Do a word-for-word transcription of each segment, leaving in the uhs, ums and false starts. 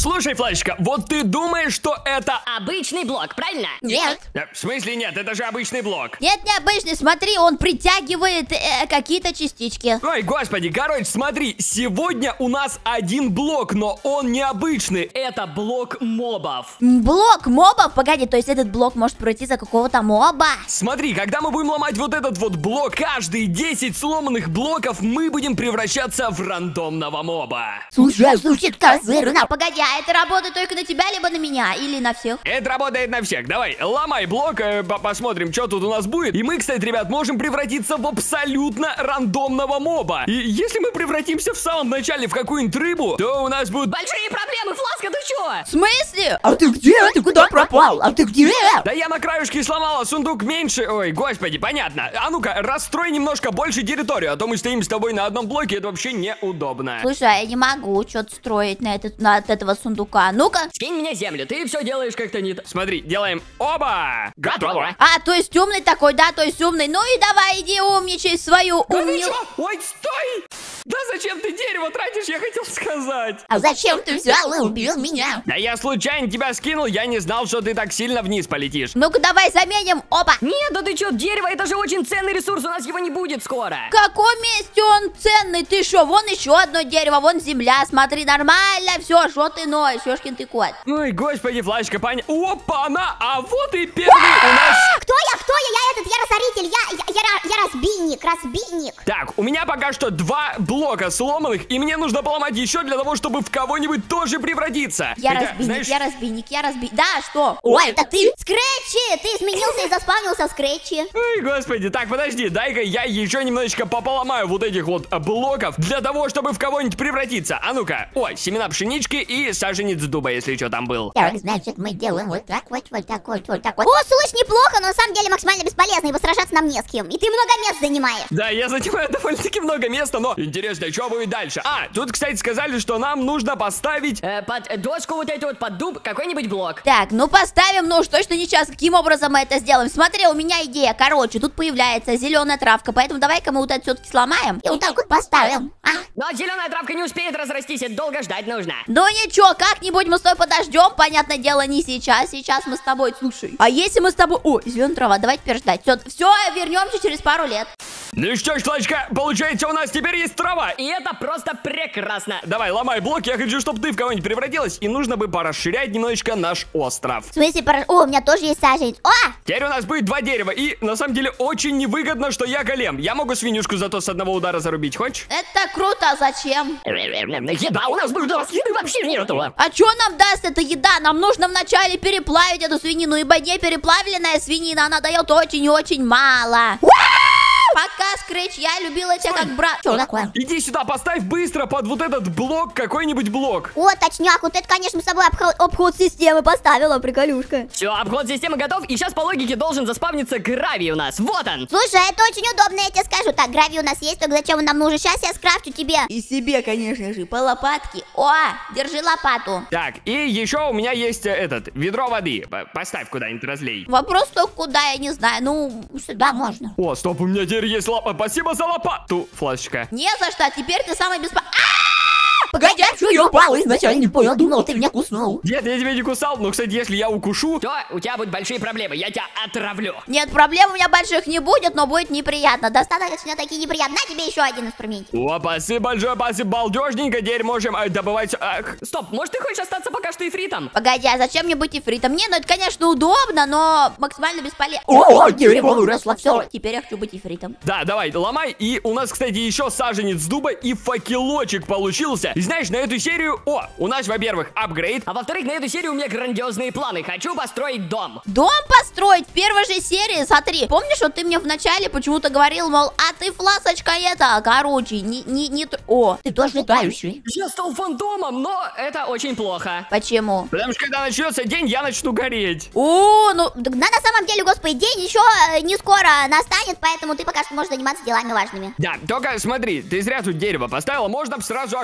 Слушай, Флашечка, вот ты думаешь, что это... Обычный блок, правильно? Нет. В смысле нет, это же обычный блок. Нет, необычный, смотри, он притягивает э, какие-то частички. Ой, господи, короче, смотри, сегодня у нас один блок, но он необычный. Это блок мобов. Блок мобов? Погоди, то есть этот блок может пройти за какого-то моба? Смотри, когда мы будем ломать вот этот вот блок, каждые десять сломанных блоков мы будем превращаться в рандомного моба. Слушай, звучит козырно. Погоди, а это работает только на тебя, либо на меня, или на всех? Это работает на всех. Давай, ломай блок, э, посмотрим, что тут у нас будет. И мы, кстати, ребят, можем превратиться в абсолютно рандомного моба. И если мы превратимся в самом начале в какую-нибудь рыбу, то у нас будут... Большие проблемы, Фласка, ты чё? В смысле? А ты где? Ты куда пропал? А ты где? Да я на краюшке сломала, сундук меньше. Ой, господи, понятно. А ну-ка, расстрой немножко больше территорию, а то мы стоим с тобой на одном блоке, это вообще неудобно. Слушай, а я не могу что-то строить на, этот, на от этого сундука. Ну-ка. Скинь мне землю, ты все делаешь как-то не... Смотри, делаем оба. Готово. А, то есть умный такой, да, то есть умный. Ну и давай, иди умничай свою Да ты умнил. чё? Ой, стой! Да зачем ты дерево тратишь, я хотел сказать. А зачем ты взял и убил меня? Да я случайно тебя скинул, я не знал, что ты так сильно вниз полетишь. Ну-ка, давай заменим. Опа. Нет, да ты чё, дерево, это же очень ценный ресурс, у нас его не будет скоро. В каком месте он ценный? Ты шо, вон еще одно дерево, вон земля. Смотри, нормально, все, шо ты ноешь, ёшкин ты кот. Ой, господи, Флашка, поня... Опа-на! А вот и первый у нас... Кто я? Кто я? Я этот, я разоритель, я, я, я, я разбийник, разбийник. Так, у меня пока что два блока сломанных, и мне нужно поломать еще для того, чтобы в кого-нибудь тоже превратиться. Я Хотя, разбийник, знаешь... я разбийник, я разбийник. Да, что? Ой, это ты? Скретчи, ты изменился и заспавнился в скретчи. Ой, господи, так, подожди, дай-ка я еще немножечко пополомаю вот этих вот а, блоков для того, чтобы в кого-нибудь превратиться. А ну-ка, о, семена пшенички и саженец дуба, если что там был. Так, значит, мы делаем вот так вот, вот так вот, вот так вот. О, слышь, неплохо, но на самом деле максимально бесполезно, ибо сражаться нам не с кем. И ты много мест занимаешь. Да, я занимаю довольно-таки много места, но интересно, что будет дальше? А, тут, кстати, сказали, что нам нужно поставить... Э, под доску вот эту вот, под дуб, какой-нибудь блок. Так, ну поставим, ну уж точно не сейчас. Каким образом мы это сделаем? Смотри, у меня идея. Короче, тут появляется зеленая травка, поэтому давай-ка мы вот это все-таки сломаем. И вот так вот поставим. А? Но зеленая травка не успеет разрастись, это долго ждать нужно. Ну ничего, как-нибудь мы с тобой подождем. Понятное дело, не сейчас. Сейчас мы с тобой, слушай. А если мы с тобой... О, зеленая трава, давай теперь ждать. Все, все, вернемся через пару лет. Ну что ж, Флачка, получается, у нас теперь есть трава. И это просто прекрасно. Давай, ломай блок, я хочу, чтобы ты в кого-нибудь превратилась, и нужно бы порасширять немножечко наш остров. В смысле, пора... О, у меня тоже есть саженец. О! Теперь у нас будет два дерева, и на самом деле очень невыгодно, что я голем. Я могу свинюшку зато с одного удара зарубить, хочешь? Это круто, а зачем? Еда у нас будет, у нас еды вообще нету. А что нам даст эта еда? Нам нужно вначале переплавить эту свинину, ибо не переплавленная свинина, она дает очень и очень мало. Пока, Скретч, я любила тебя как брат. Что такое? Иди сюда, поставь быстро под вот этот блок какой-нибудь блок. О, точняк, вот это, конечно, мы с собой обход, обход системы поставила, приколюшка. Все, обход системы готов, и сейчас по логике должен заспавниться гравий у нас. Вот он. Слушай, это очень удобно, я тебе скажу. Так, гравий у нас есть, только зачем он нам нужен? Сейчас я скрафчу тебе. И себе, конечно же, по лопатке. О, держи лопату. Так, и еще у меня есть э, этот, ведро воды. П- Поставь куда-нибудь, разлей. Вопрос только куда, я не знаю. Ну, Сюда можно. О, стоп, у меня теперь есть лопата. Спасибо за лопату, Флашечка. не за что, теперь ты самый беспо... Погоди, а что я упал? Изначально не понял, думал, ты меня куснул. Нет, я тебя не кусал, но, кстати, если я укушу... То у тебя будут большие проблемы, я тебя отравлю. Нет, проблем у меня больших не будет, но будет неприятно. Достаточно. Достаточно такие неприятные. На тебе еще один инструмент. О, спасибо большое, спасибо, балдежненько. Теперь можем э, добывать... Ах. Стоп, может ты хочешь остаться пока что ифритом? Погоди, а зачем мне быть ифритом? Не, ну это, конечно, удобно, но максимально бесполезно. О, дерево выросло, все. Теперь я хочу быть ифритом. Да, давай, ломай. И у нас, кстати, еще саженец дуба и факелочек получился. И знаешь, на эту серию... О, у нас, во-первых, апгрейд. А во-вторых, на эту серию у меня грандиозные планы. Хочу построить дом. Дом построить в первой же серии, смотри. Помнишь, вот ты мне вначале почему-то говорил, мол, а ты, Фласочка, это, короче, не, не, не... О, Ты тоже летающий. Я стал фантомом, но это очень плохо. почему? Потому что когда начнется день, я начну гореть. О, ну, Да на самом деле, господи, день еще э, не скоро настанет, поэтому ты пока что можешь заниматься делами важными. Да, только смотри, ты зря тут дерево поставила. Можно б сразу огород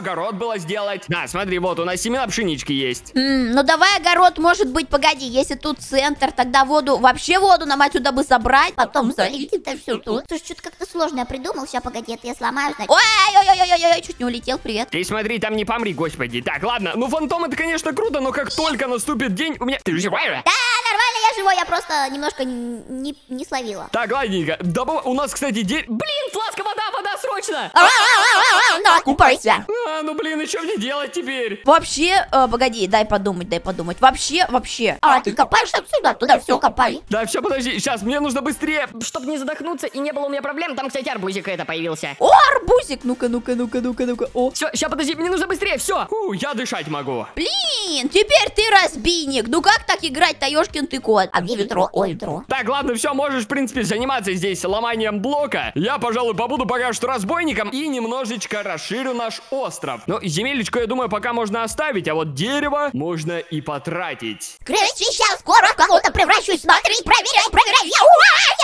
было сделать. Да, смотри, вот у нас семена пшенички есть. М, ну давай огород, может быть, погоди, если тут центр, тогда воду, вообще воду нам отсюда бы собрать. Потом залить это все тут. Слушай, что-то как-то сложно я придумал. Сейчас, погоди, это я сломаю, значит. Ой-ой-ой-ой-ой, чуть не улетел, привет. Ты смотри, там не помри, господи. Так, ладно, ну фантом это, конечно, круто, но как только наступит день, у меня... Ты живая? Да, нормально, я живой, я просто немножко не, не словила. Так, ладненько. Добав... У нас, кстати, день... Блин, фласка, вода, вода, срочно! На, купайся. А, ну блин, и что мне делать теперь? Вообще, э, погоди, дай подумать, дай подумать. Вообще, вообще. А ты копаешь отсюда, туда все копай. Да, все, подожди, сейчас, мне нужно быстрее. Чтобы не задохнуться и не было у меня проблем, там, кстати, арбузик это появился. О, арбузик, ну-ка, ну-ка, ну-ка, ну-ка, ну-ка. О, Все, сейчас, подожди, мне нужно быстрее, все. Фу, я дышать могу. блин, теперь ты разбийник. Ну как так играть-то, ёшкин ты кот? А где ведро? Ой, ведро. Так, ладно, все, можешь, в принципе, заниматься здесь ломанием блока. Я, пожалуй, побуду пока что разбойником и немножечко расширю наш остров. Но земелечко, я думаю, пока можно оставить, а вот дерево можно и потратить. Кричи, сейчас скоро в кого-то превращусь. Смотри, проверяй, проверяй. Я, ура,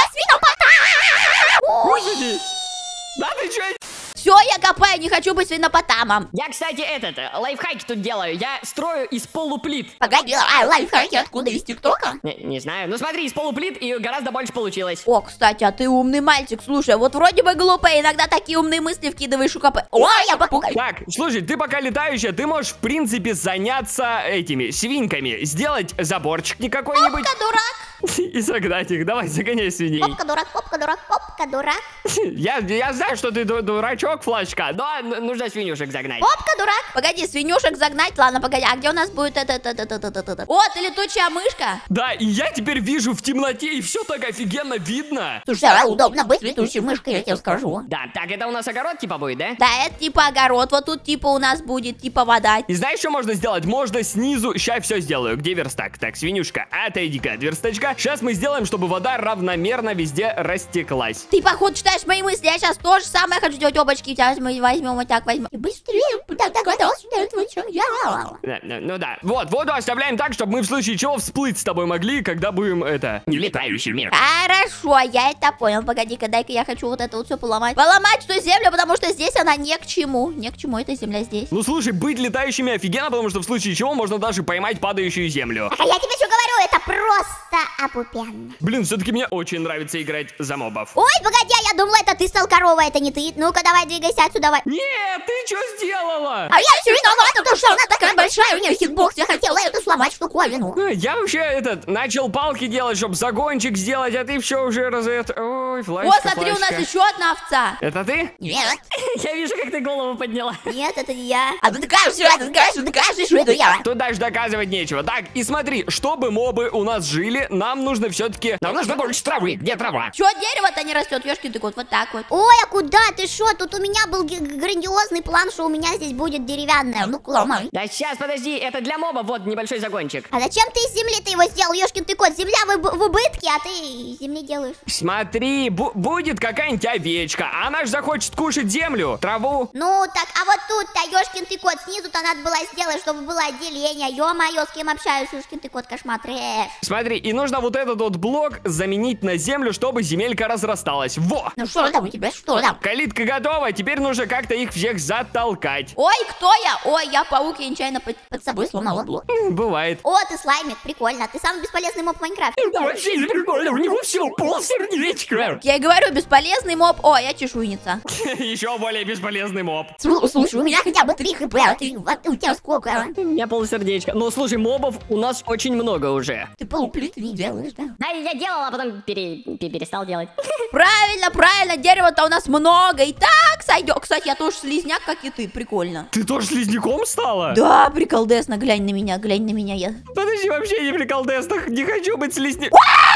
я свинопотам. Господи! Да ты чё? Все, я копаю, не хочу быть свинопотамом. Я, кстати, этот, э, лайфхаки тут делаю. Я строю из полуплит. Погоди, а лайфхаки откуда, из ТикТока? Не, не знаю, ну смотри, из полуплит и гораздо больше получилось. О, кстати, а ты умный мальчик. Слушай, вот вроде бы глупо, иногда такие умные мысли вкидываешь у КП. Ой, я попугаю. Так, слушай, ты пока летающая, ты можешь, в принципе, заняться этими свинками. Сделать заборчик не какой-нибудь. Попка дурак, И загнать их. Давай, загоняй свиней. попка дурак, попка дурак, попка дурак, Я, я знаю, что ты ду- дурачок, Флашка, но н- нужно свинюшек загнать. попка дурак. Погоди, свинюшек загнать, ладно, погоди, а где у нас будет это, это, это, это, это, это? О, ты летучая мышка. Да, и я теперь вижу в темноте, и все так офигенно видно. Слушай, а удобно быть летучей мышкой, я тебе скажу. Да, так, это у нас огород типа будет, да? Да, это типа огород, вот тут типа у нас будет типа вода. И знаешь, что можно сделать? Можно снизу, сейчас все сделаю. Где верстак? Так, свинюшка, отойди-ка от верстачка. Сейчас мы сделаем, чтобы вода равномерно везде растеклась. Ты, походу, читаешь мои мысли, я сейчас тоже самое хочу делать, опачки, сейчас мы возьмем вот так, возьмем. И быстрее, да, догадался, да, этого чем я. Да, ну, ну да. Вот, воду оставляем так, чтобы мы в случае чего всплыть с тобой могли, когда будем, это, не летающий мир. Хорошо, я это понял. Погоди-ка, дай-ка я хочу вот это вот все поломать. Поломать эту землю, потому что здесь она не к чему. Не к чему эта земля здесь. Ну слушай, быть летающими офигенно, потому что в случае чего можно даже поймать падающую землю. А я тебе что говорю, это просто опупенно. Блин, все-таки мне очень нравится играть за мобов. Ой, погоди, а я думала, это ты стал коровой, это не ты. Ну-ка, давай, двигайся отсюда, давай. Нет, ты что сделала? А я все виновата, потому что она такая большая, у нее хитбокс, я хотела эту сломать штуковину. А, Я вообще этот начал палки делать, чтобы загончик сделать, а ты все уже раз это. Ой, Флашка, О, смотри, у нас Флашка. еще одна овца. Это ты? Нет. Я вижу, как ты голову подняла. Нет, это не я. А ты докажешь, а ты докажешь, докажешь, что это я. Тут даже доказывать нечего. Так, и смотри, чтобы мобы у нас жили, нам нужно все-таки... Нам нужно больше травы. Где трава? Чего дерево-то не растет? Ёшкин ты кот, вот так вот. Ой, а куда ты шо? Тут у меня был г- грандиозный план, что у меня здесь будет деревянное. Ну, Ну, ломай. Да сейчас, подожди, это для моба, вот небольшой загончик. а зачем ты из земли ты его сделал, ёшкин ты кот? Земля в, уб- в убытке, а ты из земли делаешь. Смотри, бу- будет какая-нибудь овечка, она же захочет кушать землю, траву. Ну, так, а вот тут-то, ёшкин ты кот, снизу-то надо было сделать, чтобы было отделение. Ё-моё, с кем общаюсь, ёшкин ты кот, кошмар, трэш. Смотри, и нужно вот этот вот блок заменить на землю, чтобы земелька разрасталась. Во! Ну что там у тебя, что там? Калитка готова, теперь нужно как-то их всех затолкать. Ой, кто я? Ой, я паук, я нечаянно под... Под собой сломала блок. М, Бывает. О, ты слаймик, прикольно. Ты самый бесполезный моб в Майнкрафте. Вообще не прикольно, у него всего полсердечка. Я и говорю, бесполезный моб. О, я чешуйница. Еще более бесполезный моб. Слу- Слушай, у меня хотя бы три хп, а ты, а ты- у тебя сколько? У меня полсердечка. Ну, слушай, мобов у нас очень много уже. Ты полуплиты не делаешь, да? Да, я делал, а потом пере- пе- перестал делать. Правильно, правильно, дерева-то у нас много. И так сойдет. Кстати, я тоже слизняк, как и ты, прикольно. Ты тоже слизняком стала? Да, приколдесно, глянь на меня, глянь на меня. Я... Подожди, вообще не приколдеснах, не хочу быть слизняком.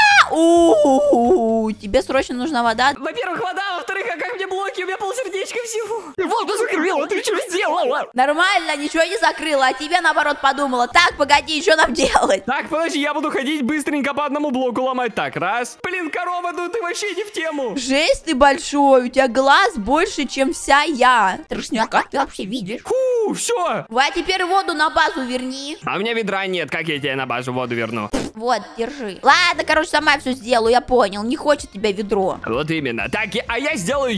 У-у-у, тебе срочно нужна вода. Во-первых, вода, во-вторых, а как мне блоки? У меня полсердечка всего. Воду закрыла, ты что сделала? Нормально, ничего не закрыла, а тебе наоборот подумала. Так, погоди, что нам делать? Так, подожди, я буду ходить быстренько по одному блоку ломать. Так, раз. Блин, корова, ну ты вообще не в тему. Жесть ты большой, у тебя глаз больше, чем вся я. Трешняк, как ты вообще видишь? Фу, все. Вот, а теперь воду на базу верни. А у меня ведра нет, как я тебе на базу воду верну? Вот, держи. Ладно, короче, сама все сделаю, я понял. Не хочет тебя ведро. Вот именно. Так, и- а я сделаю еще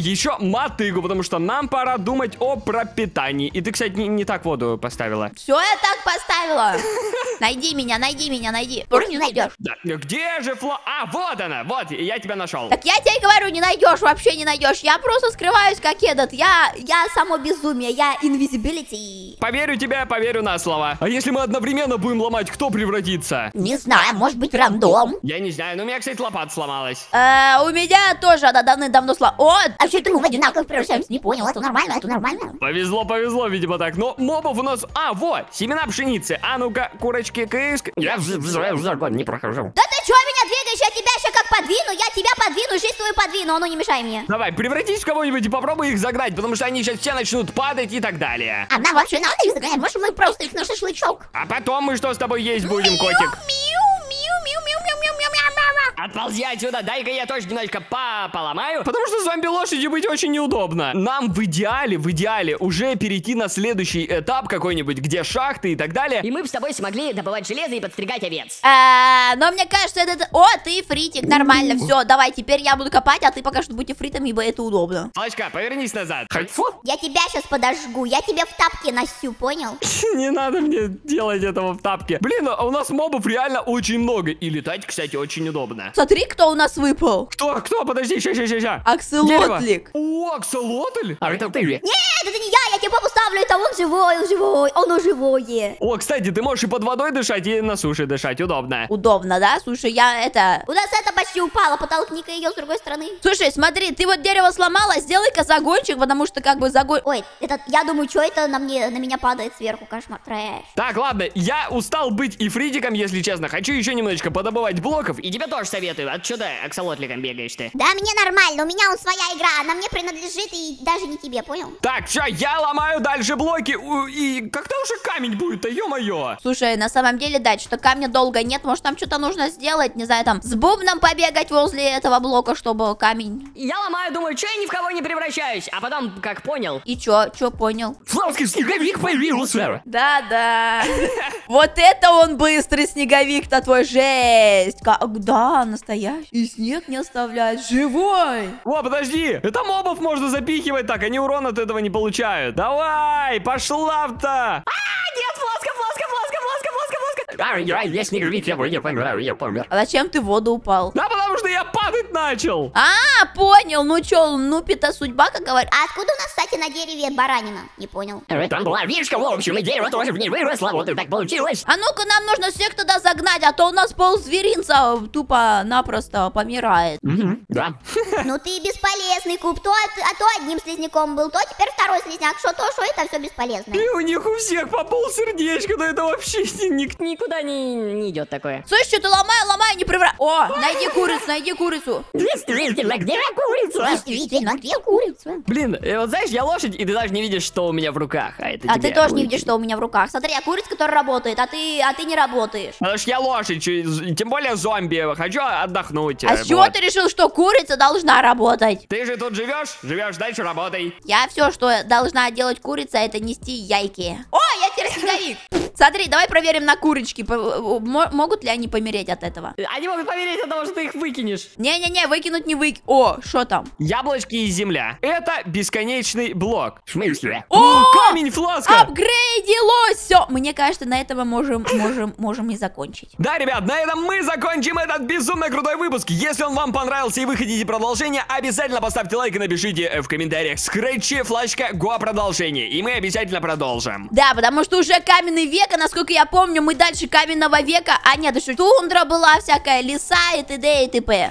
мотыгу, потому что нам пора думать о пропитании. И ты, кстати, не, не так воду поставила. Все я так поставила. Найди меня, найди меня, найди. Тоже не найдешь. Да, где же Фло... А, вот она, вот, я тебя нашел. Так я тебе говорю, не найдешь, вообще не найдешь. Я просто скрываюсь, как этот. Я, Я само безумие, я invisibility. Поверю тебе, поверю на слово. А если мы одновременно будем ломать, кто превратится? Не знаю, может быть рандом. Я не знаю, но у меня, кстати, лопата сломалась. э, у меня тоже она давным-давно сло... О, А что это мы в одинаковых превращаемся? Не понял, это нормально, это нормально. Повезло, повезло, видимо, так. Но мобов у нас... А, вот, семена пшеницы. А ну-ка, курочки, кыск. Я в огонь не прохожу. Да ты чё меня двигаешь? Я тебя еще как подвину, я тебя подвину, жизнь твою подвину, а ну не мешай мне. Давай, превратись в кого-нибудь и попробуй их загнать, потому что они сейчас все начнут падать и так далее. А нам вообще надо их загонять, может мы просто их на шашлычок? А потом мы что с тобой есть будем, котик? Миу, миу, миу, миу, миу, миу, миу, миу, миу. Отползи отсюда, дай-ка я тоже немножко по поломаю. Потому что зомби-лошади быть очень неудобно. Нам в идеале, в идеале уже перейти на следующий этап какой-нибудь, где шахты и так далее. И мы бы с тобой смогли добывать железо и подстригать овец. э, но мне кажется, это... О, ты фритик, нормально, все, давай, теперь я буду копать, а ты пока что будь фритом, ибо это удобно. Флачка, повернись назад. Фу. Я тебя сейчас подожгу, я тебя в тапке носю, понял? Не надо мне делать этого в тапке. Блин, а у нас мобов реально очень много. И летать, кстати, очень удобно. Смотри, кто у нас выпал. Кто? Кто? Подожди, ща, ща, ща, ща. Акселотлик. О, аксолотль? А это ты. Нет, это не я, я тебе попу ставлю, это он живой, он живой, он живое. О, кстати, ты можешь и под водой дышать, и на суше дышать. Удобно. Удобно, да? Слушай, я это... У нас это почти упало, потолкни-ка ее с другой стороны. Слушай, смотри, ты вот дерево сломала, сделай-ка загончик, потому что как бы загон... Ой, это, я думаю, что это на мне, на меня падает сверху, кошмар, трэш. Так, ладно, я устал быть ифритиком, если честно. Хочу еще немножечко подобывать блоков. И тебе тоже советую. Отсюда аксолотликом бегаешь ты. Да, мне нормально, у меня он своя игра, она мне принадлежит и даже не тебе, понял? Так, все, я ломаю дальше блоки. У, И когда уже камень будет-то, ё-моё? Слушай, на самом деле, да, что камня долго нет, может там что-то нужно сделать, не знаю, там, с бубном побегать возле этого блока, чтобы камень... Я ломаю, думаю, что я ни в кого не превращаюсь. А потом, как понял. И чё, чё понял? Флавский снеговик появился. Да-да. Вот это он быстрый снеговик-то твой, жесть. Как, да, настоящий. И снег не оставляет, живой. О, подожди, это мобов можно запихивать так, они урон от этого не получают. Давай, пошла-то. А, нет, фласка, фласка, фласка, фласка, фласка, фласка. А, я, я снеговик, я помер, я помер. А зачем ты в воду упал? Да потому что я падать начал. А, понял, ну чё, ну-пи-то судьба, как говорят. А откуда у нас, кстати, на дереве баранина? Не понял. Там была вишка, в общем, и дерево тоже в ней выросло, вот и так получилось. А ну-ка, нам нужно всех туда загнать, а то у нас пол зверинца тупо-напросто помирает. Да. Ну ты бесполезный, Куб. То, а то одним слизняком был, то теперь второй слизняк. Что то, что это все бесполезно. И у них у всех по пол сердечка, но это вообще никто. Никуда не, не идет такое. Слышь, что ты ломай, ломай, не превра... О, найди курицу, найди курицу. Действительно, где курица? Действительно, где курица? Блин, э, вот знаешь, я лошадь, и ты даже не видишь, что у меня в руках. А это А тебе ты тоже не будет. видишь, что у меня в руках. Смотри, я курица, которая работает, а ты, а ты не работаешь. Потому что я лошадь, чё- тем более зомби. Хочу отдохнуть. А э, с чего вот. ты решил, что курица должна работать? Ты же тут живешь? Живешь, дальше работай. Я все, что должна делать курица, это нести яйки. О, я теперь снеговик. Смотри, давай проверим на курочки. По- мо- Могут ли они помереть от этого? Они могут поверить от того, что ты их выкинешь. Не-не-не, выкинуть не выки... О, что там? Яблочки и земля. Это бесконечный блок. В смысле? О, Камень, фласка. апгрейдилось! Все, мне кажется, на этом мы можем, можем, можем и закончить. Да, ребят, на этом мы закончим этот безумно крутой выпуск. Если он вам понравился и вы хотите продолжение, обязательно поставьте лайк и напишите э, в комментариях скретчи, флачка, го продолжение. И мы обязательно продолжим. Да, потому что уже каменный век, а насколько я помню, мы дальше каменного века... А нет, еще тундра была всякая, леса и т.д. и т.п.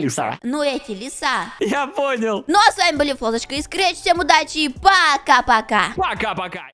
Ну, эти леса. Я понял. Ну, а с вами были Флоточка и Скретч. Всем удачи и пока-пока. Пока-пока.